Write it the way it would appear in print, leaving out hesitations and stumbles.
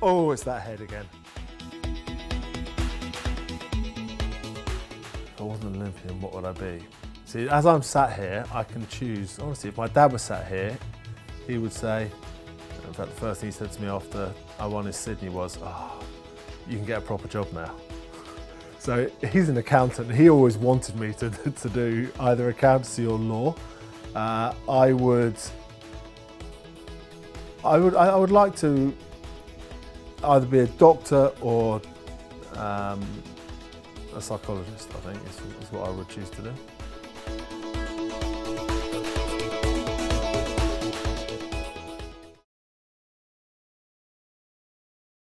Oh, it's that head again. If I wasn't an Olympian, what would I be? See, as I'm sat here, I can choose. Honestly, if my dad was sat here, he would say, in fact, the first thing he said to me after I won in Sydney was, "Oh, you can get a proper job now." So he's an accountant. He always wanted me to do either accountancy or law. I would like to either be a doctor or a psychologist, I think, is what I would choose to do.